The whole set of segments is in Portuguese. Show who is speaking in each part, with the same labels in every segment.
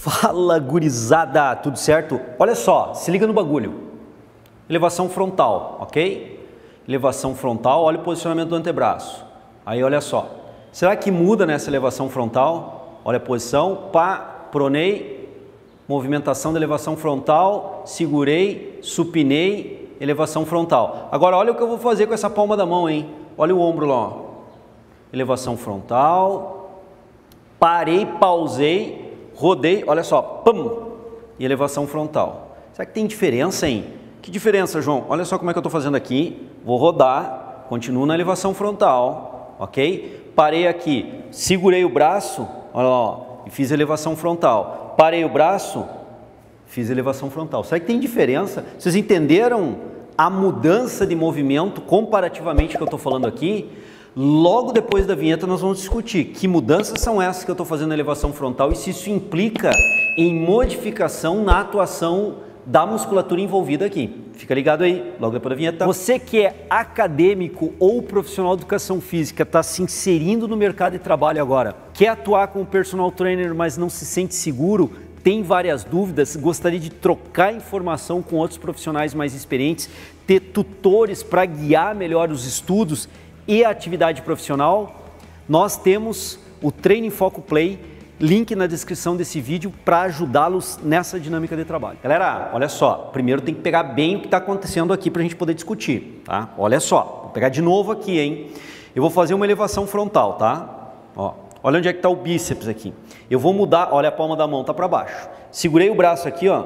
Speaker 1: Fala, gurizada, tudo certo? Olha só, se liga no bagulho. Elevação frontal, ok? Elevação frontal, olha o posicionamento do antebraço. Aí olha só, será que muda nessa elevação frontal? Olha a posição, pá, pronei, movimentação da elevação frontal, segurei, supinei, elevação frontal. Agora olha o que eu vou fazer com essa palma da mão, hein? Olha o ombro lá, ó. Elevação frontal, parei, pausei, rodei, olha só, pum, e elevação frontal. Será que tem diferença, hein? Que diferença, João? Olha só como é que eu estou fazendo aqui, vou rodar, continuo na elevação frontal, ok? Parei aqui, segurei o braço, olha lá, ó, e fiz elevação frontal. Parei o braço, fiz elevação frontal. Será que tem diferença? Vocês entenderam a mudança de movimento comparativamente que eu estou falando aqui? Logo depois da vinheta nós vamos discutir que mudanças são essas que eu estou fazendo na elevação frontal e se isso implica em modificação na atuação da musculatura envolvida aqui. Fica ligado aí, logo depois da vinheta. Você que é acadêmico ou profissional de educação física, está se inserindo no mercado de trabalho agora, quer atuar como personal trainer, mas não se sente seguro, tem várias dúvidas, gostaria de trocar informação com outros profissionais mais experientes, ter tutores para guiar melhor os estudos e a atividade profissional, nós temos o Treino Foco Play, link na descrição desse vídeo para ajudá-los nessa dinâmica de trabalho. Galera, olha só, primeiro tem que pegar bem o que está acontecendo aqui para a gente poder discutir, tá? Olha só, vou pegar de novo aqui, hein? Eu vou fazer uma elevação frontal, tá? Ó, olha onde é que está o bíceps aqui. Eu vou mudar, olha a palma da mão, tá para baixo. Segurei o braço aqui, ó,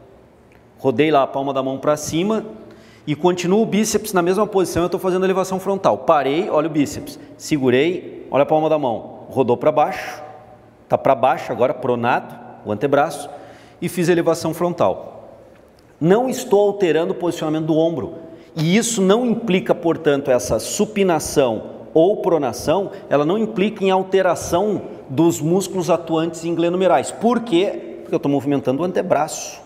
Speaker 1: rodei lá a palma da mão para cima, e continuo o bíceps na mesma posição, eu estou fazendo elevação frontal. Parei, olha o bíceps. Segurei, olha a palma da mão. Rodou para baixo, está para baixo agora, pronado, o antebraço, e fiz elevação frontal. Não estou alterando o posicionamento do ombro. E isso não implica, portanto, essa supinação ou pronação, ela não implica em alteração dos músculos atuantes em glenomerais. Por quê? Porque eu estou movimentando o antebraço.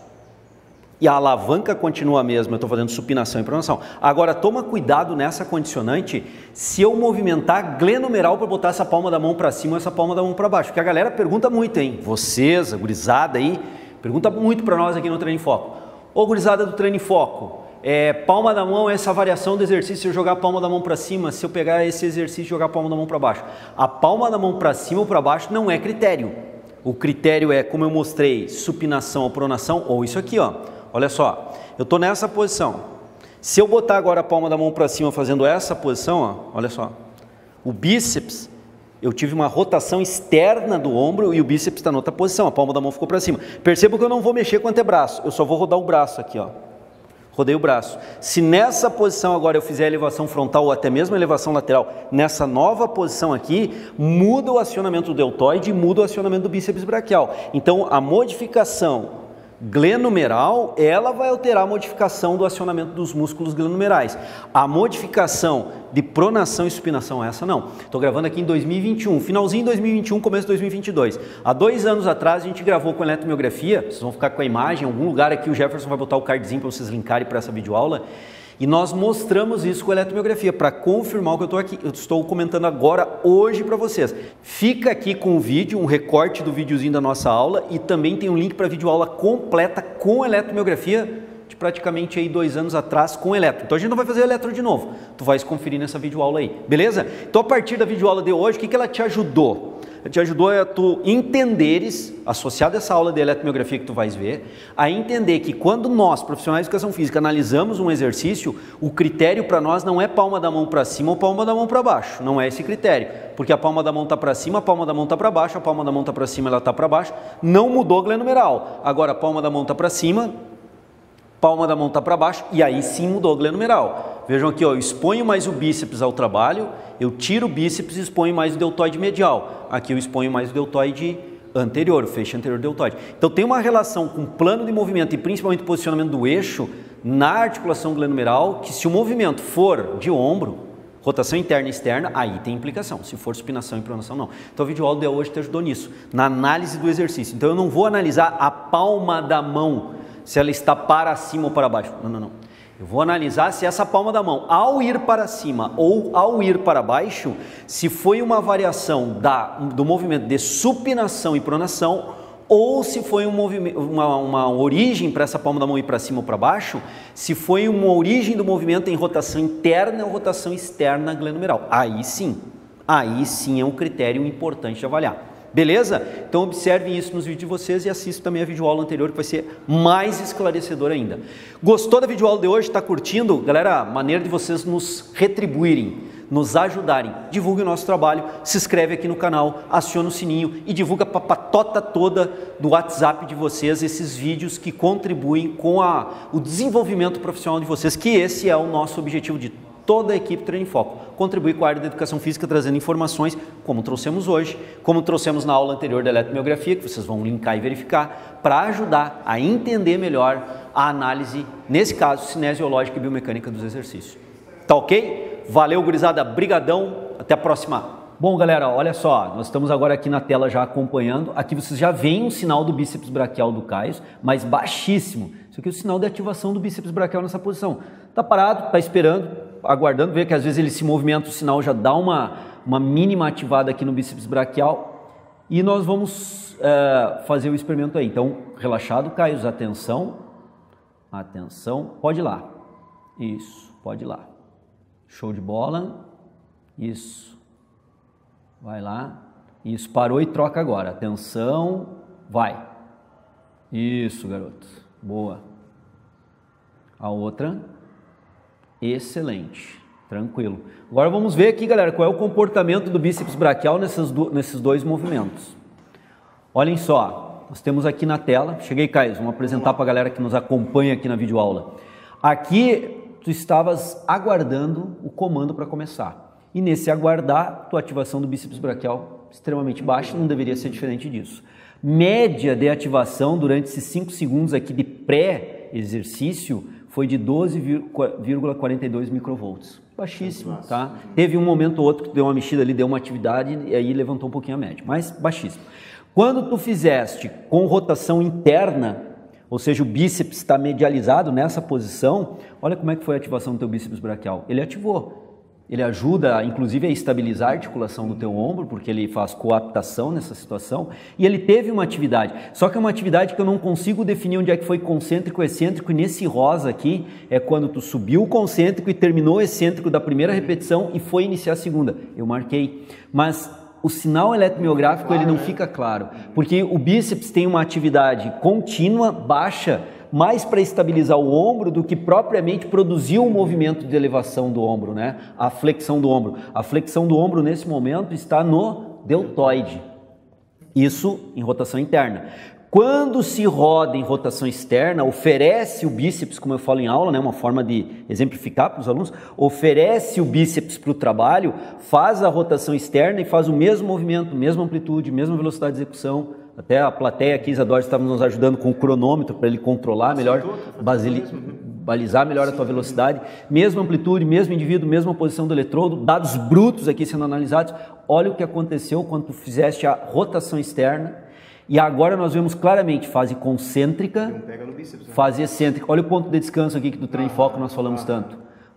Speaker 1: E a alavanca continua a mesma, eu estou fazendo supinação e pronação. Agora, toma cuidado nessa condicionante se eu movimentar glenomeral para botar essa palma da mão para cima ou essa palma da mão para baixo. Porque a galera pergunta muito, hein? Vocês, a gurizada aí, pergunta muito para nós aqui no Treino em Foco. Ô, gurizada do Treino em Foco, palma da mão, essa variação do exercício, se eu jogar a palma da mão para cima, se eu pegar esse exercício e jogar a palma da mão para baixo. A palma da mão para cima ou para baixo não é critério. O critério é, como eu mostrei, supinação ou pronação, ou isso aqui, ó. Olha só, eu estou nessa posição. Se eu botar agora a palma da mão para cima fazendo essa posição, ó, olha só, o bíceps, eu tive uma rotação externa do ombro e o bíceps está na outra posição, a palma da mão ficou para cima. Perceba que eu não vou mexer com o antebraço, eu só vou rodar o braço aqui, ó. Rodei o braço. Se nessa posição agora eu fizer a elevação frontal ou até mesmo a elevação lateral, nessa nova posição aqui, muda o acionamento do deltoide e muda o acionamento do bíceps braquial. Então, a modificação glenomeral, ela vai alterar a modificação do acionamento dos músculos glenomerais. A modificação de pronação e supinação, essa não. Estou gravando aqui em 2021, finalzinho de 2021, começo de 2022. Há 2 anos atrás a gente gravou com eletromiografia, vocês vão ficar com a imagem, em algum lugar aqui o Jefferson vai botar o cardzinho para vocês linkarem para essa videoaula. E nós mostramos isso com a eletromiografia para confirmar o que eu estou comentando agora, hoje para vocês. Fica aqui com o vídeo, um recorte do videozinho da nossa aula e também tem um link para a videoaula completa com eletromiografia de praticamente aí 2 anos atrás com eletro. Então a gente não vai fazer eletro de novo, tu vais conferir nessa videoaula aí, beleza? Então a partir da videoaula de hoje, o que ela te ajudou? Te ajudou a tu entenderes, associado a essa aula de eletromiografia que tu vais ver, a entender que quando nós, profissionais de educação física, analisamos um exercício, o critério para nós não é palma da mão para cima ou palma da mão para baixo, não é esse critério, porque a palma da mão está para cima, a palma da mão está para baixo, a palma da mão está para cima, ela está para baixo, não mudou glenomeral. Agora a palma da mão está para cima, palma da mão está para baixo e aí sim mudou glenomeral. Vejam aqui, ó, eu exponho mais o bíceps ao trabalho, eu tiro o bíceps e exponho mais o deltoide medial. Aqui eu exponho mais o deltoide anterior, o feixe anterior do deltoide. Então tem uma relação com o plano de movimento e principalmente o posicionamento do eixo na articulação glenomeral, que se o movimento for de ombro, rotação interna e externa, aí tem implicação. Se for supinação e pronação, não. Então a videoaula de hoje te ajudou nisso, na análise do exercício. Então eu não vou analisar a palma da mão, se ela está para cima ou para baixo. Não, não, não. Eu vou analisar se essa palma da mão, ao ir para cima ou ao ir para baixo, se foi uma variação do movimento de supinação e pronação ou se foi um movimento, uma origem para essa palma da mão ir para cima ou para baixo, se foi uma origem do movimento em rotação interna ou rotação externa glenomeral. Aí sim é um critério importante de avaliar. Beleza? Então observem isso nos vídeos de vocês e assistam também a videoaula anterior que vai ser mais esclarecedor ainda. Gostou da videoaula de hoje? Está curtindo? Galera, maneira de vocês nos retribuírem, nos ajudarem. Divulgue o nosso trabalho, se inscreve aqui no canal, aciona o sininho e divulga para a patota toda do WhatsApp de vocês esses vídeos que contribuem com o desenvolvimento profissional de vocês, que esse é o nosso objetivo de toda a equipe Treino em Foco, contribuir com a área da educação física, trazendo informações como trouxemos hoje, como trouxemos na aula anterior da eletromiografia, que vocês vão linkar e verificar, para ajudar a entender melhor a análise, nesse caso, cinesiológica e biomecânica dos exercícios. Tá ok? Valeu, gurizada, brigadão, até a próxima. Bom, galera, olha só, nós estamos agora aqui na tela já acompanhando, aqui vocês já veem um sinal do bíceps braquial do Caio, mas baixíssimo. Isso aqui é o sinal de ativação do bíceps braquial nessa posição. Tá parado, tá esperando, aguardando, ver que às vezes ele se movimenta, o sinal já dá uma mínima ativada aqui no bíceps braquial e nós vamos fazer o experimento aí. Então, relaxado, Caio, atenção, pode ir lá, isso, pode ir lá, show de bola, isso, vai lá, isso, parou e troca agora, atenção, vai, isso, garoto, boa, a outra, excelente, tranquilo. Agora vamos ver aqui, galera, qual é o comportamento do bíceps braquial nesses dois movimentos. Olhem só, nós temos aqui na tela, cheguei, Caio, vamos apresentar para a galera que nos acompanha aqui na videoaula. Aqui tu estavas aguardando o comando para começar. E nesse aguardar, tua ativação do bíceps braquial extremamente baixa, não deveria ser diferente disso. Média de ativação durante esses 5 segundos aqui de pré-exercício foi de 12,42 microvolts. Baixíssimo, tá? Teve um momento ou outro que deu uma mexida ali, deu uma atividade e aí levantou um pouquinho a média, mas baixíssimo. Quando tu fizeste com rotação interna, ou seja, o bíceps está medializado nessa posição, olha como é que foi a ativação do teu bíceps braquial. Ele ativou. Ele ajuda, inclusive, a estabilizar a articulação do teu ombro, porque ele faz coaptação nessa situação, e ele teve uma atividade. Só que é uma atividade que eu não consigo definir onde é que foi concêntrico ou excêntrico, e nesse rosa aqui é quando tu subiu o concêntrico e terminou o excêntrico da primeira repetição e foi iniciar a segunda. Eu marquei, mas o sinal eletromiográfico ele não fica claro, porque o bíceps tem uma atividade contínua, baixa, mais para estabilizar o ombro do que propriamente produzir um movimento de elevação do ombro, né? A flexão do ombro. A flexão do ombro nesse momento está no deltoide. Isso em rotação interna. Quando se roda em rotação externa, oferece o bíceps, como eu falo em aula, né? Uma forma de exemplificar para os alunos, oferece o bíceps para o trabalho, faz a rotação externa e faz o mesmo movimento, mesma amplitude, mesma velocidade de execução. Até a plateia aqui, Isadora, estava nos ajudando com o cronômetro para ele controlar melhor, balizar melhor a tua velocidade. Mesma amplitude, mesmo indivíduo, mesma posição do eletrodo, dados brutos aqui sendo analisados. Olha o que aconteceu quando tu fizeste a rotação externa. E agora nós vemos claramente fase concêntrica, fase excêntrica. Olha o ponto de descanso aqui que do Treino em Foco nós falamos tanto.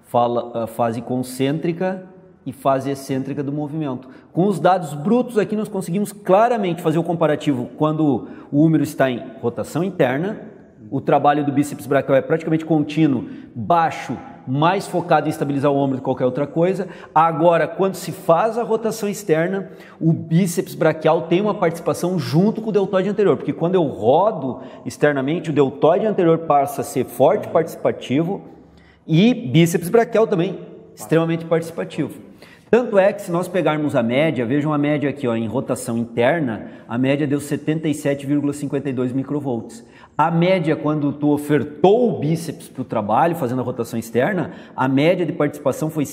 Speaker 1: Fase concêntrica e fase excêntrica do movimento. Com os dados brutos aqui nós conseguimos claramente fazer o comparativo quando o húmero está em rotação interna, o trabalho do bíceps braquial é praticamente contínuo, baixo, mais focado em estabilizar o ombro do que qualquer outra coisa. Agora, quando se faz a rotação externa, o bíceps braquial tem uma participação junto com o deltoide anterior, porque quando eu rodo externamente, o deltoide anterior passa a ser forte participativo e bíceps braquial também extremamente participativo. Tanto é que se nós pegarmos a média, vejam a média aqui ó, em rotação interna, a média deu 77,52 microvolts. A média, quando tu ofertou o bíceps para o trabalho, fazendo a rotação externa, a média de participação foi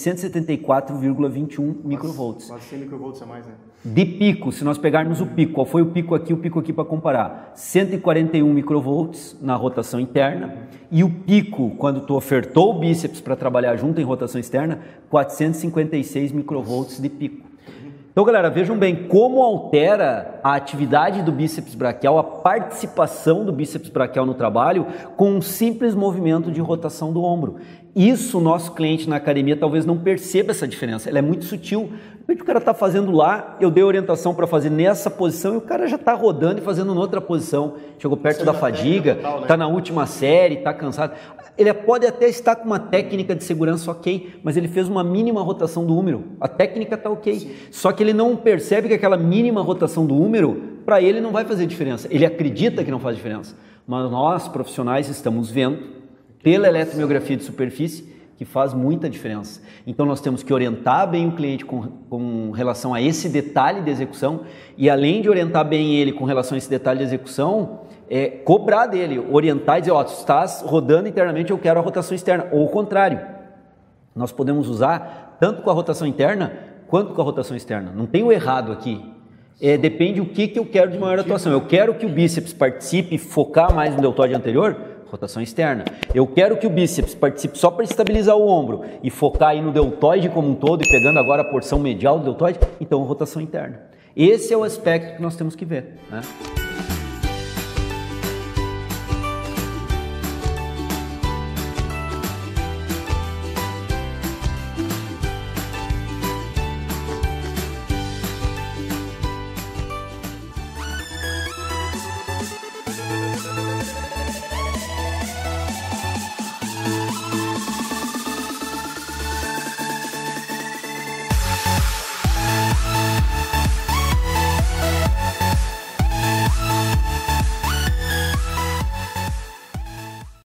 Speaker 1: 174,21 microvolts.
Speaker 2: Quase 100 microvolts a mais, né?
Speaker 1: De pico, se nós pegarmos o pico, qual foi o pico aqui para comparar? 141 microvolts na rotação interna e o pico, quando tu ofertou o bíceps para trabalhar junto em rotação externa, 456 microvolts de pico. Então, galera, vejam bem como altera a atividade do bíceps braquial, a participação do bíceps braquial no trabalho com um simples movimento de rotação do ombro. Isso o nosso cliente na academia talvez não perceba essa diferença, ela é muito sutil. O cara está fazendo lá, eu dei orientação para fazer nessa posição e o cara já está rodando e fazendo em outra posição. Chegou perto da fadiga, está na última série, está cansado. Ele pode até estar com uma técnica de segurança ok, mas ele fez uma mínima rotação do húmero. A técnica está ok. Sim. Só que ele não percebe que aquela mínima rotação do húmero, para ele não vai fazer diferença. Ele acredita que não faz diferença. Mas nós, profissionais, estamos vendo, pela eletromiografia de superfície, que faz muita diferença. Então nós temos que orientar bem o cliente com relação a esse detalhe de execução e além de orientar bem ele com relação a esse detalhe de execução, cobrar dele, orientar e dizer, ó, tu estás rodando internamente, eu quero a rotação externa, ou o contrário. Nós podemos usar tanto com a rotação interna quanto com a rotação externa. Não tem o errado aqui. Depende o que eu quero de maior atuação. Eu quero que o bíceps participe e focar mais no deltoide anterior, rotação externa. Eu quero que o bíceps participe só para estabilizar o ombro e focar aí no deltoide como um todo e pegando agora a porção medial do deltoide, então rotação interna. Esse é o aspecto que nós temos que ver, né?